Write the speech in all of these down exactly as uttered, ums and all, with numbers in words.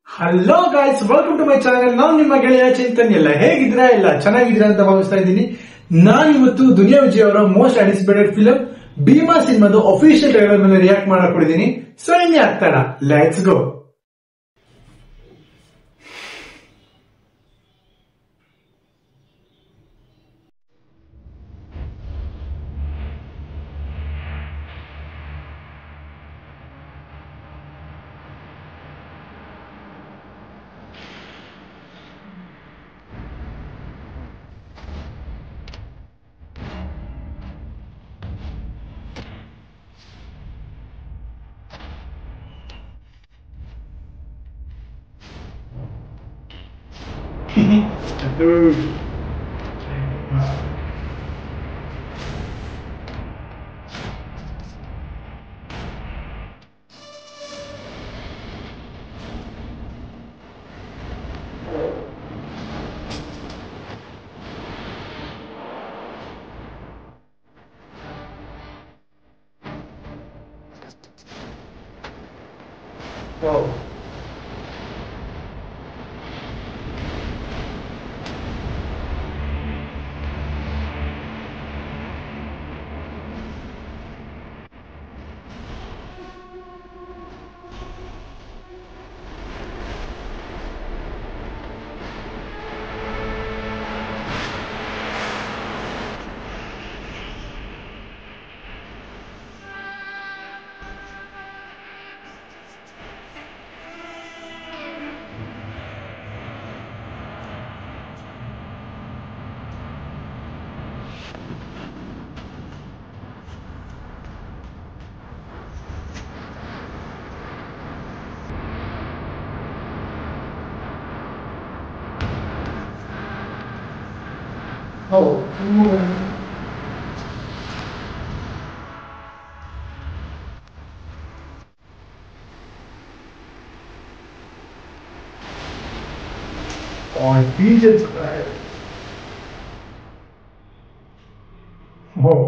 Hello guys, welcome to my channel. ನಾವು ನಿಮ್ಮ ಗೆಳೆಯ ಚಿಂತನ್. ಎಲ್ಲ ಹೇಗಿದ್ದೀರಾ? ಎಲ್ಲ ಚೆನ್ನಾಗಿದ್ದೀರಾ ಅಂತ ಭಾವಿಸ್ತಾ ಇದ್ದೀನಿ. ನಾನು ಇವತ್ತು ದುನಿಯಾ ವಿಜಯ್ ಅವರ ಮೋಸ್ಟ್ ಆಂಟಿಸಿಪೇಟೆಡ್ ಫಿಲಂ ಭೀಮಾ ಸಿನಿಮಾದ ಅಫಿಷಿಯಲ್ ಟ್ರೈಲರ್ ಮೇಲೆ ರಿಯಾಕ್ಟ್ ಮಾಡಕ್ ಕೊಟ್ಟಿದ್ದೀನಿ. ಸೊ ಇನ್ಯಾಕೆ ಆಗ್ತಾಡ, let's go. Wow. Oh. Oh, Jesus Christ. Oh,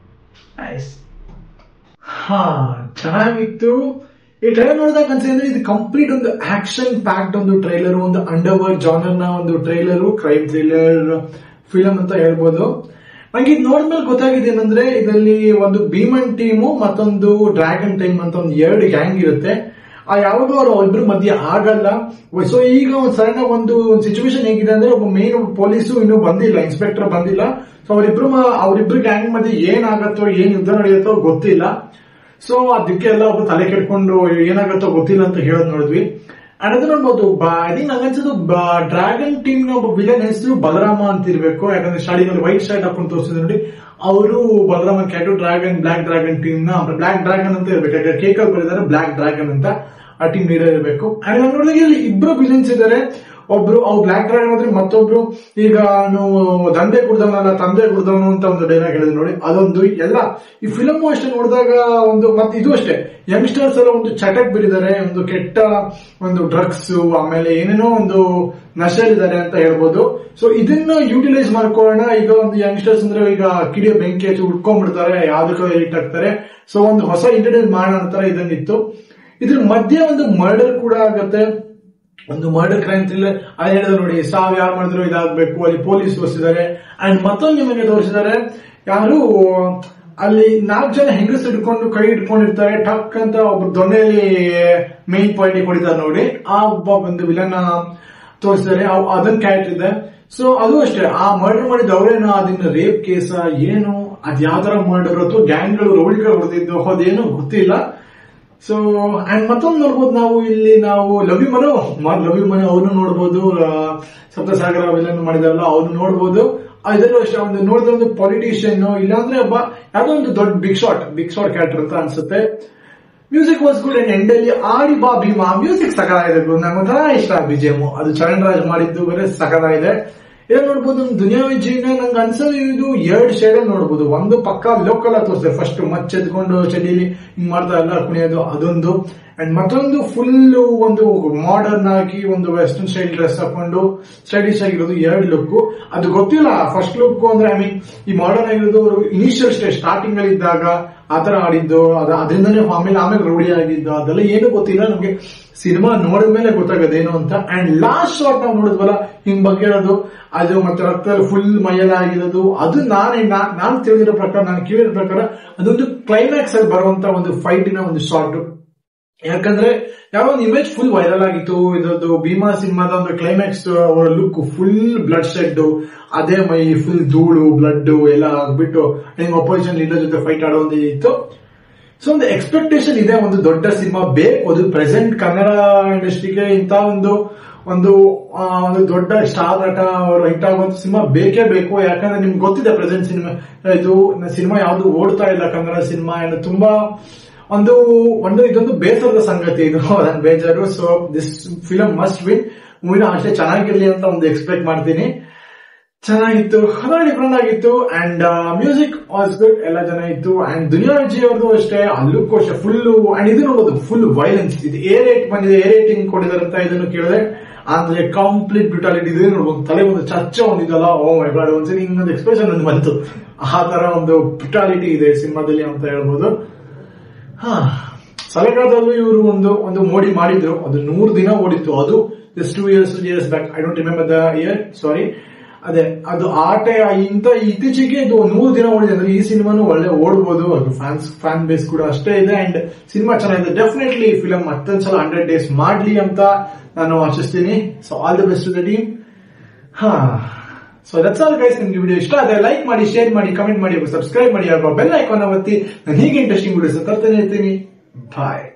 nice. ಹಾ, ಚೆನ್ನಾಗಿತ್ತು. ಈ ಟ್ರೈಲರ್ ನೋಡಿದಾಗ ಅನ್ಸಿದ್ರೆ ಇದು ಕಂಪ್ಲೀಟ್ ಒಂದು ಆಕ್ಷನ್ ಪ್ಯಾಕ್ಡ್ ಒಂದು ಟ್ರೈಲರ್, ಒಂದು ಅಂಡರ್ ವರ್ಲ್ಡ್ ಜಾನರ್ ನ ಒಂದು ಟ್ರೈಲರ್, ಕ್ರೈಮ್ ಥ್ರಿಲ್ಲರ್ ಫಿಲಂ ಅಂತ ಹೇಳ್ಬೋದು. ನಂಗೆ ಇದು ನೋಡಿದ್ಮೇಲೆ ಗೊತ್ತಾಗಿದೆ ಏನಂದ್ರೆ, ಇದರಲ್ಲಿ ಒಂದು ಭೀಮನ್ ಟೀಮು ಮತ್ತೊಂದು ಡ್ರ್ಯಾಗನ್ ಟೀಮ್ ಅಂತ ಒಂದು ಎರಡು ಗ್ಯಾಂಗ್ ಇರುತ್ತೆ. ಆ ಯಾವಾಗಲೂ ಅವ್ರ ಇಬ್ರು ಮಧ್ಯೆ ಆಗಲ್ಲ. ಸೊ ಈಗ ಒಂದು ಸಣ್ಣ ಒಂದು ಸಿಚುವೇಶನ್ ಹೇಗಿದೆ ಅಂದ್ರೆ, ಒಬ್ಬ ಮೇನ್ ಪೊಲೀಸು ಇನ್ನೂ ಬಂದಿಲ್ಲ, ಇನ್ಸ್ಪೆಕ್ಟರ್ ಬಂದಿಲ್ಲ. ಸೊ ಅವರಿಬ್ರು ಅವರಿಬ್ರು ಗ್ಯಾಂಗ್ ಮಧ್ಯೆ ಏನಾಗತ್ತೋ, ಏನ್ ಯುದ್ಧ ನಡೆಯುತ್ತೋ ಗೊತ್ತಿಲ್ಲ. ಸೊ ಅದಕ್ಕೆ ಎಲ್ಲ ಒಬ್ಬ ತಲೆ ಕೆಟ್ಕೊಂಡು ಏನಾಗತ್ತೋ ಗೊತ್ತಿಲ್ಲ ಅಂತ ಹೇಳೋದ್ ನೋಡಿದ್ವಿ. ಅಂಡ್ ಅದು ನೋಡ್ಬೋದು, ಐ ನಂಗೆ ಅನ್ಸೋದು ಡ್ರ್ಯಾಗನ್ ಟೀಮ್ ನ ಒಬ್ಬ ವಿಲನ್ ಹೆಸರು ಬಲರಾಮ ಅಂತ ಇರ್ಬೇಕು. ಯಾಕಂದ್ರೆ ಸ್ಟಾರ್ಟಿಂಗ್ ಅಲ್ಲಿ ವೈಟ್ ಶರ್ಟ್ ಹಾಕೊಂಡು ತೋರಿಸಿದ್ರು ನೋಡಿ, ಅವರು ಬಲರಾಮ ಕ್ಯಾಟು ಡ್ರ್ಯಾಗನ್ ಬ್ಲಾಕ್ ಡ್ರ್ಯಾಗನ್ ಟೀಮ್ ನ ಬ್ಲಾಕ್ ಡ್ರ್ಯಾಗನ್ ಅಂತ ಇರ್ಬೇಕು. ಯಾಕಂದ್ರೆ ಕೇಕ್ ಅಲ್ಲಿ ಬರೆದಿದ್ದಾರೆ ಬ್ಲಾಕ್ ಡ್ರ್ಯಾಗನ್ ಅಂತ, ಆ ಟೀಮ್ ಲೀಡರ್ ಇರಬೇಕು. ಅಂಡ್ ನಾನು ನೋಡಿದಾಗ ಇಲ್ಲಿ ಇಬ್ರು ವಿಲನ್ಸ್ ಇದ್ದಾರೆ. ಒಬ್ರು ಅವ್ರು ಬ್ಲಾಕ್ ಡ್ರ್ಯಾಗನ್ ಆದ್ರೆ, ಮತ್ತೊಬ್ರು ಈಗ ನಾವು ದಂಧೆ ಕುಡ್ದವನಲ್ಲ ತಂದೆ ಕುಡ್ದವನು ಅಂತ ಒಂದು ಡೈಲಾಗ್ ಹೇಳಿದ್ರು ನೋಡಿ, ಅದೊಂದು ಎಲ್ಲ ಈ ಫಿಲಮ್ ಅಷ್ಟೇ ನೋಡಿದಾಗ ಒಂದು, ಮತ್ತೆ ಇದು ಅಷ್ಟೇ ಯಂಗ್ಸ್ಟರ್ಸ್ ಎಲ್ಲ ಒಂದು ಚಟಕ್ ಬಿಟ್ಟಿದ್ದಾರೆ, ಒಂದು ಕೆಟ್ಟ ಒಂದು ಡ್ರಗ್ಸ್ ಆಮೇಲೆ ಏನೇನೋ ಒಂದು ನಶೆಲಿದ್ದಾರೆ ಅಂತ ಹೇಳ್ಬೋದು. ಸೊ ಇದನ್ನ ಯೂಟಿಲೈಸ್ ಮಾಡ್ಕೊಳ್ಳೋಣ. ಈಗ ಒಂದು ಯಂಗ್ಸ್ಟರ್ಸ್ ಅಂದ್ರೆ ಈಗ ಕಿಡಿಯ ಬೆಂಕಿ ಹಚ್ಚಿ ಉಟ್ಕೊಂಡ್ಬಿಡ್ತಾರೆ, ಯಾವ್ದಕ್ಕೂ ಹಿಟ್ ಆಗ್ತಾರೆ. ಸೊ ಒಂದು ಹೊಸ ಇಂಟರ್ಟೈನ್ ಮಾಡೋಣ ಅಂತಾರೆ ಇದನ್ನಿತ್ತು. ಇದ್ರ ಮಧ್ಯೆ ಒಂದು ಮರ್ಡರ್ ಕೂಡ ಆಗತ್ತೆ, ಒಂದು ಮರ್ಡರ್ ಕ್ರೈಮ್ ಥ್ರಿಲ್ಲರ್. ಅದು ಹೇಳಿದ್ರು ನೋಡಿ, ಸಾವ್ ಯಾರು ಮಾಡಿದ್ರು ಇದಾಗಬೇಕು, ಅಲ್ಲಿ ಪೊಲೀಸ್ ತೋರಿಸಿದ್ದಾರೆ. ಅಂಡ್ ಮತ್ತೊಂದು ನಿಮಗೆ ತೋರಿಸಿದ್ದಾರೆ, ಯಾರು ಅಲ್ಲಿ ನಾಲ್ಕು ಜನ ಹೆಂಗಸ್ ಇಟ್ಕೊಂಡು ಕೈ ಇಟ್ಕೊಂಡಿರ್ತಾರೆ, ಟಕ್ ಅಂತ ಒಬ್ರು ದೊಣ್ಣೆಯಲ್ಲಿ ಮೇನ್ ಪಾಯಿಂಟ್ ಕೊಡಿದ್ದಾರೆ ನೋಡಿ, ಆ ಒಬ್ಬ ಒಂದು ವಿಲನ್ ತೋರಿಸಿದ್ದಾರೆ. ಅದನ್ನ ಕ್ಯಾರೆಕ್ಟರ್ ಇದೆ. ಸೊ ಅದು ಅಷ್ಟೇ, ಆ ಮರ್ಡರ್ ಮಾಡಿದ್ದು ಅವರೇನೋ, ಅದನ್ನ ರೇಪ್ ಕೇಸ ಏನು, ಅದ್ ಯಾವ ತರ ಮರ್ಡರ್ ಅಥವಾ ಗ್ಯಾಂಗ್ಗಳು ರೌಡಿಗಳು ಹೊಡೆದಿದ್ದು ಅದೇನೋ ಗೊತ್ತಿಲ್ಲ. ಸೊ ಅಂಡ್ ಮತ್ತೊಂದು ನೋಡ್ಬೋದು ನಾವು ಇಲ್ಲಿ, ನಾವು love you Manu love you Manu ಅವನು ನೋಡ್ಬೋದು, ಸಪ್ತಸಾಗರ ವಿಲನ್ ಮಾಡಿದಾರಲ್ಲ ಅವನು ನೋಡ್ಬೋದು. ಇದರಲ್ಲೂ ಅಷ್ಟೇ ಒಂದು ನೋಡಿದ್ರೆ ಒಂದು ಪೊಲಿಟಿಷಿಯನ್, ಇಲ್ಲಾಂದ್ರೆ ಒಬ್ಬ ಯಾವ್ದೋ ಒಂದು ದೊಡ್ಡ big shot big shot character ಅಂತ ಅನ್ಸುತ್ತೆ. Music was good. And end ಅಲ್ಲಿ ಆಡಿ ಬಾ ಭೀಮಾ ಮ್ಯೂಸಿಕ್ ಸಕಲಾಗಿದೆ, ನಂಗೆ ಒಂಥರ ಇಷ್ಟ. ಬಿಜಿಎಂ ಅದು ಚರಣ್ ರಾಜ್ ಮಾಡಿದ್ದು ಬೇರೆ ಸಕಲಾಗಿದೆ. ಏನ್ ನೋಡ್ಬೋದು, ದುನಿಯಾ ವಿಜಯ್ನ ನಂಗೆ ಅನ್ಸೋದು ಇದು ಎರಡ್ ಶೇಡ್ ನೋಡ್ಬೋದು. ಒಂದು ಪಕ್ಕ ಲೋಕಲ್ ತೋರಿಸ್ತಾರೆ, ಫಸ್ಟ್ ಮಚ್ಚೆದ್ಕೊಂಡು ಚಳಿಲಿ ಹಿಂಗ್ ಮಾಡ್ತಾ ಎಲ್ಲ ಕುಣಿಯೋದು ಅದೊಂದು. ಅಂಡ್ ಮತ್ತೊಂದು ಫುಲ್ ಒಂದು ಮಾಡರ್ನ್ ಆಗಿ ಒಂದು ವೆಸ್ಟರ್ನ್ ಸ್ಟೈಲ್ ಡ್ರೆಸ್ ಹಾಕೊಂಡು ಸ್ಟೈಲಿಶ್ ಆಗಿರೋದು ಎರಡು ಲುಕ್. ಅದು ಗೊತ್ತಿಲ್ಲ ಫಸ್ಟ್ ಲುಕ್ ಅಂದ್ರೆ ಐ ಮೀನ್ ಈ ಮಾಡರ್ನ್ ಆಗಿರೋದು ಇನಿಷಿಯಲ್ ಸ್ಟೇಜ್ ಸ್ಟಾರ್ಟಿಂಗ್ ಅಲ್ಲಿ ಇದ್ದಾಗ ಆತರ ಆಡಿದ್ದು, ಅದ ಅದರಿಂದನೇ ಆಮೇಲೆ ಆಮೇಲೆ ರೂಢಿ ಆಗಿದ್ದು, ಅದೆಲ್ಲ ಏನು ಗೊತ್ತಿಲ್ಲ ನಮ್ಗೆ. ಸಿನಿಮಾ ನೋಡಿದ್ಮೇಲೆ ಗೊತ್ತಾಗೋದೇನು ಅಂತ. ಅಂಡ್ ಲಾಸ್ಟ್ ಶಾಟ್ ನಾವು ನೋಡಿದ್ವಲ್ಲ ಹಿಂಗ್ ಬಗ್ಗೆ ಇರೋದು, ಅದು ಮತ್ತೆ ರಕ್ತ ಫುಲ್ ಮೈಯೆಲ್ಲ ಆಗಿರೋದು, ಅದು ನಾನೇ ನಾನು ತಿಳಿದಿರೋ ಪ್ರಕಾರ, ನಾನು ಕೇಳಿರೋ ಪ್ರಕಾರ ಅದೊಂದು ಕ್ಲೈಮ್ಯಾಕ್ಸ್ ಅಲ್ಲಿ ಬರುವಂತ ಒಂದು ಫೈಟಿನ ಒಂದು ಶಾರ್ಟ್. ಯಾಕಂದ್ರೆ ಯಾವ ಒಂದು ಇಮೇಜ್ ಫುಲ್ ವೈರಲ್ ಆಗಿತ್ತು ಇದೊಂದು ಭೀಮಾ ಸಿನಿಮಾದ ಒಂದು ಕ್ಲೈಮ್ಯಾಕ್ಸ್ ಅವರ ಲುಕ್ ಫುಲ್ ಬ್ಲಡ್ ಶೆಡ್, ಅದೇ ಮೈ ಫುಲ್ ಧೂಳು ಬ್ಲಡ್ ಎಲ್ಲ ಆಗ್ಬಿಟ್ಟು ಹಿಂಗ್ ಅಪೋಸಿಷನ್ ಲೀಡರ್ ಜೊತೆ ಫೈಟ್ ಆಡೋದು ಇತ್ತು. ಸೊ ಒಂದು ಎಕ್ಸ್ಪೆಕ್ಟೇಷನ್ ಇದೆ, ಒಂದು ದೊಡ್ಡ ಸಿನಿಮಾ ಬೇಕು. ಅದು ಪ್ರೆಸೆಂಟ್ ಕನ್ನಡ ಇಂಡಸ್ಟ್ರಿಗೆ ಇಂತ ಒಂದು ಒಂದು ಒಂದು ದೊಡ್ಡ ಸ್ಟಾರ್ ನಟ ಅವರು ಹಿಟ್ ಆಗುವಂತ ಸಿನಿಮಾ ಬೇಕೇ ಬೇಕು. ಯಾಕಂದ್ರೆ ನಿಮ್ಗೆ ಗೊತ್ತಿದೆ ಪ್ರೆಸೆಂಟ್ ಸಿನಿಮಾ ಇದು ಸಿನಿಮಾ ಯಾವ್ದು ಓಡ್ತಾ ಇಲ್ಲ ಕನ್ನಡ ಸಿನಿಮಾ. ತುಂಬಾ ಒಂದು ಒಂದು ಇದೊಂದು ಬೇಸರದ ಸಂಗತಿ, ಇದು ನನ್ನ ಬೇಜಾರು. So this film must win. ಮೂವಿನ ಅಷ್ಟೇ ಚೆನ್ನಾಗಿರ್ಲಿ ಅಂತ ಒಂದು ಎಕ್ಸ್ಪೆಕ್ಟ್ ಮಾಡ್ತೀನಿ. ಚೆನ್ನಾಗಿತ್ತು, ಅದರ ಡಿಫ್ರೆಂಟ್ ಆಗಿತ್ತು. ಅಂಡ್ ಮ್ಯೂಸಿಕ್ ವಾಸ್ ಗುಡ್, ಎಲ್ಲ ಚೆನ್ನಾಗಿತ್ತು. ಅಂಡ್ ದುನಿಯಾ ವಿಜಯ್ ಅವ್ರದ್ದು ಅಷ್ಟೇ, ಅಲ್ಲೂ ಅಷ್ಟೇ ಫುಲ್. ಅಂಡ್ ಇದು ನೋಡೋದು ಫುಲ್ ವೈಲೆನ್ಸ್. ಇದು ಎ ರೇಟ್ ಬಂದಿದೆ, ಎ ರೇಟಿಂಗ್ ಕೊಟ್ಟಿದ್ದಾರೆ ಅಂತ ಇದನ್ನು ಕೇಳಿದ್ರೆ ಅಂದ್ರೆ ಕಂಪ್ಲೀಟ್ ಬ್ರುಟಾಲಿಟಿ ಇದೆ ನೋಡ್ಬೋದು. ತಲೆ ಒಂದು ಚರ್ಚ ಒಂದಿದಲ್ಲ, ಓ ಮೈ ಗಾಡ್, ಒಂದ್ಸರಿ ಹಿಂಗೊಂದು ಎಕ್ಸ್ಪ್ರೆಷನ್ ಒಂದು ಬಂತು. ಆ ತರ ಒಂದು ಬ್ರುಟಾಲಿಟಿ ಇದೆ ಸಿನಿಮಾದಲ್ಲಿ ಅಂತ ಹೇಳ್ಬೋದು. ಹಾ, ಸಲಗಾದಲ್ಲೂ ಇವರು ಒಂದು ಒಂದು ಮೋಡಿ ಮಾಡಿದ್ರು, ಅದು ನೂರು ದಿನ ಓಡಿತ್ತು. ಅದು just two years years back, I don't remember the year, sorry. ಅದೇ ಅದು ಆಟ ಇಂತ ಇತ್ತೀಚೆಗೆ ಇದು ನೂರು ದಿನ ಓಡಿದೆ ಅಂದ್ರೆ ಈ ಸಿನಿಮಾನು ಒಳ್ಳೆ ಓಡ್ಬೋದು. ಅದು ಫ್ಯಾನ್ಸ್ ಫ್ಯಾನ್ ಬೇಸ್ ಕೂಡ ಅಷ್ಟೇ ಇದೆ. ಅಂಡ್ ಸಿನಿಮಾ ಚೆನ್ನಾಗಿದೆ. ಡೆಫಿನೆಟ್ಲಿ ಈ ಫಿಲಮ್ ಮತ್ತೊಂದ್ಸಲ ಹಂಡ್ರೆಡ್ ಡೇಸ್ ಮಾಡ್ಲಿ ಅಂತ ನಾನು ಆಶಿಸ್ತೀನಿ. So all the best to the team. ಹಾ, ಸೊ ದಟ್ಸ್ ಆಲ್ ಗೈಸ್. ನಿಮ್ಗೆ ವಿಡಿಯೋ ಇಷ್ಟ ಆದ್ರೆ ಲೈಕ್ ಮಾಡಿ, ಶೇರ್ ಮಾಡಿ, ಕಮೆಂಟ್ ಮಾಡಿ, ಸಬ್ಸ್ಕ್ರೈಬ್ ಮಾಡಿ, ಅಥವಾ ಬೆಲ್ ಐಕಾನ್ ಒತ್ತಿ. ನಾನು ಹೀಗೆ ಇಂಟ್ರೆಸ್ಟಿಂಗ್ ವಿಡಿಯೋಸ್ ತರ್ತಾನೆ ಇರ್ತೀನಿ. ಬಾಯ್.